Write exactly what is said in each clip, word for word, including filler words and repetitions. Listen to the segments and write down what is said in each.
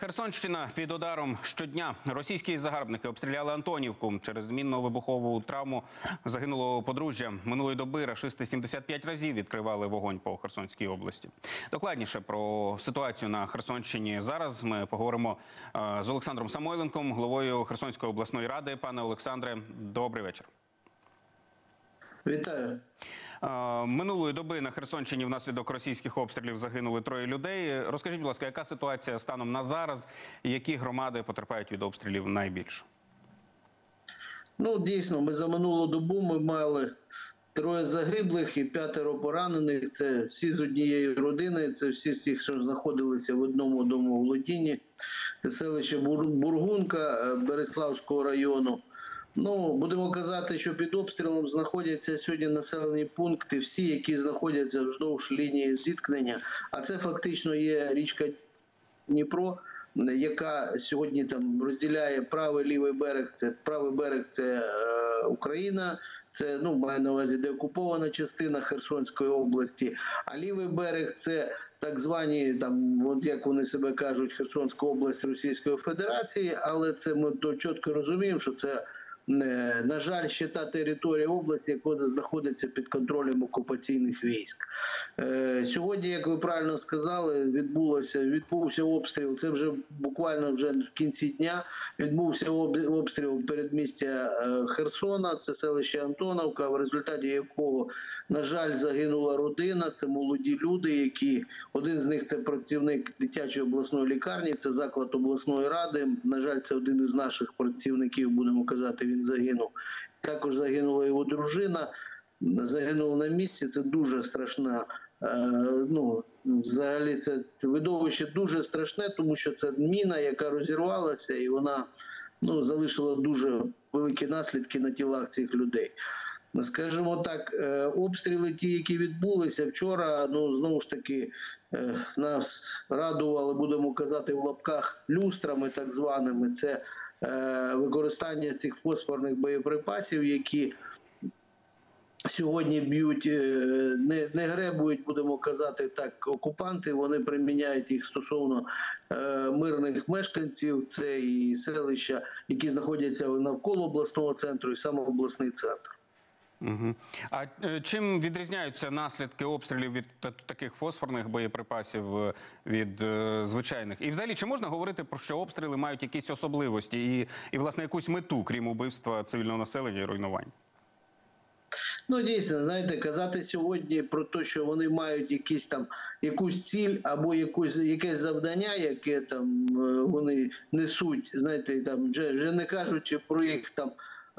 Херсонщина під ударом щодня. Російські загарбники обстріляли Антонівку. Через мінно-вибухову травму загинуло подружжя. Минулої доби рашисти сімдесят п'ять разів відкривали вогонь по Херсонській області. Докладніше про ситуацію на Херсонщині зараз ми поговоримо з Олександром Самойленком, головою Херсонської обласної ради. Пане Олександре, добрий вечір. Вітаю. Минулої доби на Херсонщині внаслідок російських обстрілів загинули троє людей. Розкажіть, будь ласка, яка ситуація станом на зараз? Які громади потерпають від обстрілів найбільше? Ну, дійсно, ми за минулу добу ми мали троє загиблих і п'ятеро поранених. Це всі з однієї родини, це всі з тих, що знаходилися в одному домоволодінні. Це селище Бургунка Береславського району. Ну, будемо казати, що під обстрілом знаходяться сьогодні населені пункти, всі, які знаходяться вздовж лінії зіткнення. А це фактично є річка Дніпро, яка сьогодні там розділяє правий, лівий берег. Це правий берег – це е, Україна, це, ну, маю на увазі деокупована частина Херсонської області, а лівий берег – це так звані, там, от як вони себе кажуть, Херсонська область Російської Федерації, але це ми чітко розуміємо, що це, на жаль, ще та територія області, яка знаходиться під контролем окупаційних військ. Сьогодні, як ви правильно сказали, відбулося, відбувся обстріл, це вже буквально вже в кінці дня, відбувся обстріл передмістя Херсона, це селище Антоновка, в результаті якого, на жаль, загинула родина, це молоді люди, які, один з них це працівник дитячої обласної лікарні, це заклад обласної ради, на жаль, це один із наших працівників, будемо казати, він загинув. Також загинула його дружина, загинула на місці, це дуже страшна, ну, взагалі це видовище дуже страшне, тому що це міна, яка розірвалася, і вона, ну, залишила дуже великі наслідки на тілах цих людей. Скажімо так, обстріли ті, які відбулися вчора, ну, знову ж таки, нас радували, будемо казати в лапках, люстрами так званими, це використання цих фосфорних боєприпасів, які сьогодні б'ють, не, не гребують, будемо казати так, окупанти, вони приміняють їх стосовно е, мирних мешканців, це і селища, які знаходяться навколо обласного центру, і сам обласний центр. Угу. А чим відрізняються наслідки обстрілів від таких фосфорних боєприпасів від е, звичайних? І взагалі, чи можна говорити про що обстріли мають якісь особливості і, і власне, якусь мету, крім убивства цивільного населення і руйнувань? Ну, дійсно, знаєте, казати сьогодні про те, що вони мають якісь там, якусь ціль або якусь, якесь завдання, яке там вони несуть, знаєте, там, вже, вже не кажучи про їх там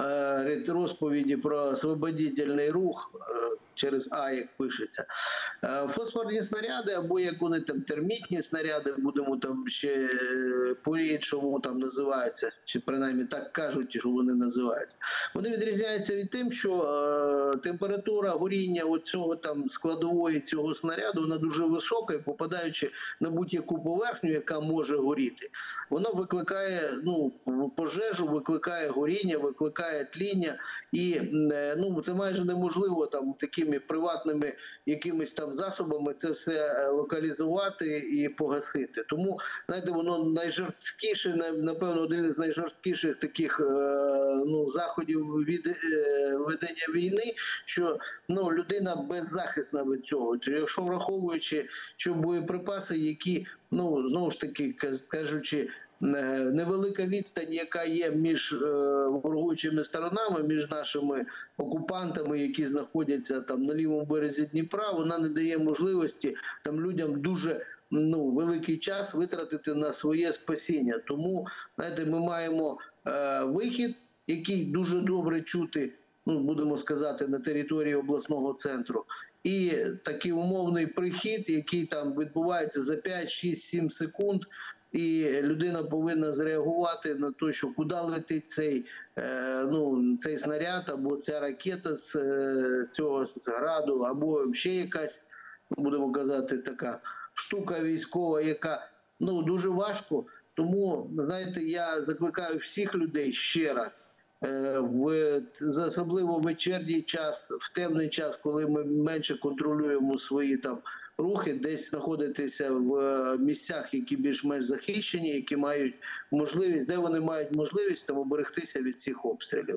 розповіді про освободительний рух, через А, як пишеться. Фосфорні снаряди, або як вони там термітні снаряди, будемо там ще по-іншому там називаються, чи принаймні так кажуть, що вони називаються. Вони відрізняються від тим, що е, температура горіння оцього там складової цього снаряду, вона дуже висока, і попадаючи на будь-яку поверхню, яка може горіти, вона викликає, ну, пожежу, викликає горіння, викликає тління, і е, ну, це майже неможливо там такими приватними якимись там засобами це все локалізувати і погасити. Тому, знаєте, воно найжорсткіше, напевно, один із найжорсткіших таких ну, заходів від ведення війни, що, ну, людина беззахисна від цього. Якщо враховуючи, що боєприпаси, які, ну, знову ж таки, кажучи, невелика відстань, яка є між ворогуючими сторонами, між нашими окупантами, які знаходяться там на лівому березі Дніпра, вона не дає можливості там людям дуже, ну, великий час витратити на своє спасіння. Тому, знаєте, ми маємо е, вихід, який дуже добре чути, ну, будемо сказати, на території обласного центру, і такий умовний прихід, який там відбувається за п'ять, шість, сім секунд, і людина повинна зреагувати на те, що куди летить цей, е, ну, цей снаряд, або ця ракета з, з цього з граду, або ще якась, будемо казати, така штука військова, яка, ну, дуже важко. Тому, знаєте, я закликаю всіх людей ще раз, е, в, особливо в вечірній час, в темний час, коли ми менше контролюємо свої там рухи, десь знаходитися в е, місцях, які більш-менш захищені, які мають можливість, де вони мають можливість там оберегтися від цих обстрілів.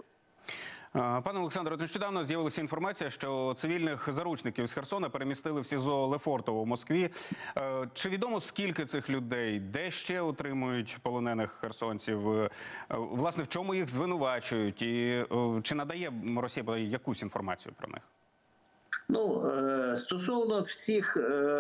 Пане Олександре, нещодавно з'явилася інформація, що цивільних заручників з Херсона перемістили в СІЗО Лефортово в Москві. Е, Чи відомо, скільки цих людей, де ще утримують полонених херсонців? Е, Власне, в чому їх звинувачують? І е, чи надає Росія якусь інформацію про них? Ну, е, стосовно всіх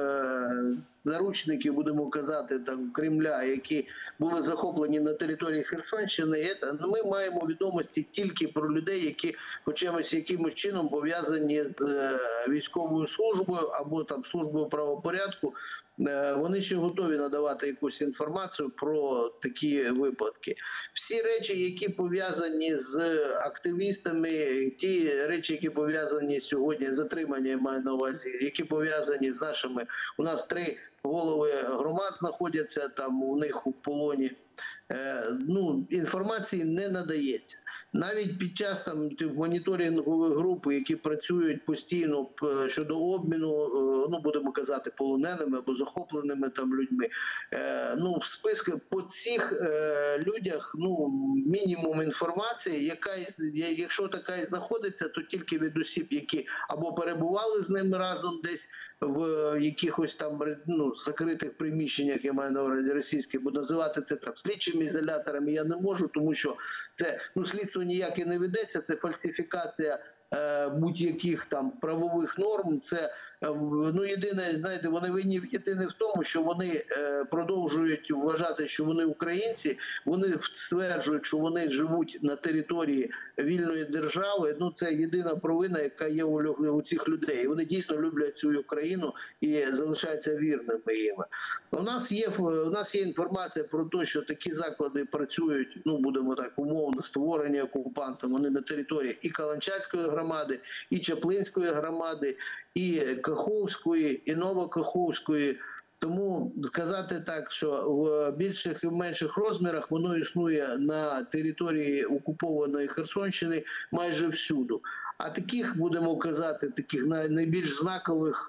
е, заручників, будемо казати, там Кремля, які були захоплені на території Херсонщини, е, ми маємо відомості тільки про людей, які хоча якимось чином пов'язані з е, військовою службою або там службою правопорядку. Е, вони ще готові надавати якусь інформацію про такі випадки. Всі речі, які пов'язані з активістами, ті речі, які пов'язані сьогодні з затриманням, я маю на увазі, які пов'язані з нашими, у нас три голови громад знаходяться там у них у полоні. Е, ну, інформації не надається. Навіть під час там моніторингових груп, які працюють постійно щодо обміну, ну будемо казати, полоненими або захопленими там людьми, е, ну в списку по цих е, людях, ну мінімум інформації, яка якщо така і знаходиться, то тільки від осіб, які або перебували з ними разом десь в якихось там ну закритих приміщеннях, я маю на увазі російських, бо називати це там слідчими ізоляторами я не можу, тому що це ну слідство ніяке не ведеться, це фальсифікація е, будь-яких там правових норм. Це е, ну єдине, знаєте, вони винні єдине в тому, що вони е, продовжують вважати, що вони українці. Вони стверджують, що вони живуть на території вільної держави. Ну це єдина провина, яка є у, у цих людей. Вони дійсно люблять цю Україну і залишаються вірними їм. У нас є у нас є інформація про те, що такі заклади працюють, ну будемо так умовно, створені окупантом. Вони на території і Каланчацької громади, і Чаплинської громади, і Каховської, і Новокаховської. Тому сказати так, що в більших і менших розмірах воно існує на території окупованої Херсонщини майже всюди. А таких, будемо казати, таких найбільш знакових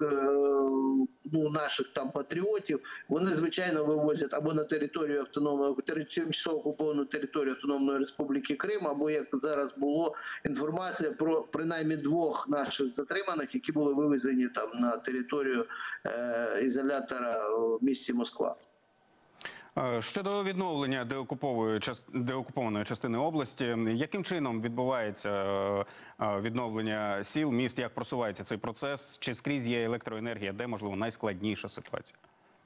ну, наших там патріотів, вони, звичайно, вивозять або на територію автономної, тимчасово окуповану територію Автономної Республіки Крим, або, як зараз було, інформація про принаймні двох наших затриманих, які були вивезені там на територію е, ізолятора в місті Москва. Щодо відновлення деокупованої частини області, яким чином відбувається відновлення сіл, міст, як просувається цей процес, чи скрізь є електроенергія, де, можливо, найскладніша ситуація?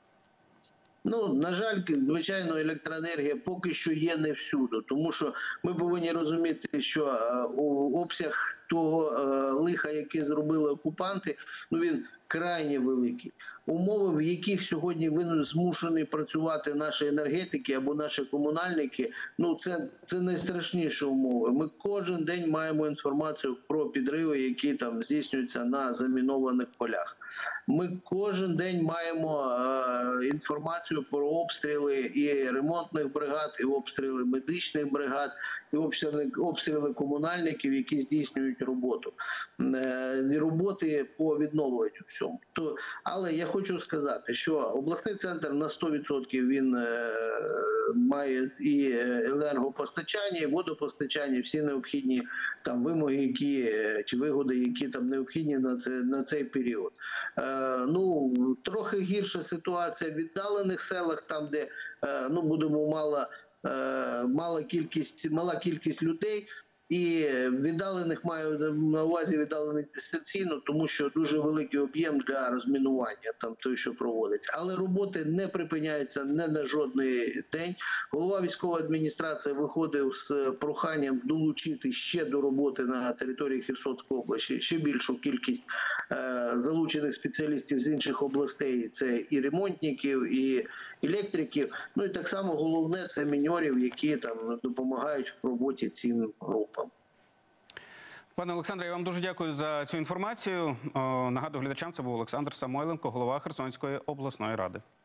Ну, на жаль, звичайно, електроенергія поки що є не всюди, тому що ми повинні розуміти, що обсяг того лиха, яке зробили окупанти, ну він крайне великий. Умови, в яких сьогодні ви змушені працювати наші енергетики або наші комунальники, ну це, це найстрашніші умови. Ми кожен день маємо інформацію про підриви, які там здійснюються на замінованих полях. Ми кожен день маємо е, інформацію про обстріли і ремонтних бригад, і обстріли медичних бригад, і обстріли, обстріли комунальників, які здійснюють роботу. Е, роботи по відновленню всьому. То, але я хочу сказати, що обласний центр на сто відсотків він е, має і енергопостачання, і водопостачання, всі необхідні там вимоги, які, чи вигоди, які там необхідні на, це, на цей період. Е, ну, трохи гірша ситуація в віддалених селах, там, де, е, ну, будемо мала, е, мала кількість, мала кількість людей, і віддалених маю на увазі віддалених дистанційно, тому що дуже великий об'єм для розмінування, там той, що проводиться. Але роботи не припиняються не на жодний день. Голова військової адміністрації виходив з проханням долучити ще до роботи на території Херсонської області ще більшу кількість е, залучених спеціалістів з інших областей. Це і ремонтників, і електриків. Ну і так само головне – це міньорів, які там допомагають в роботі цим групам. Пане Олександре, я вам дуже дякую за цю інформацію. Нагадую глядачам, це був Олександр Самойленко, голова Херсонської обласної ради.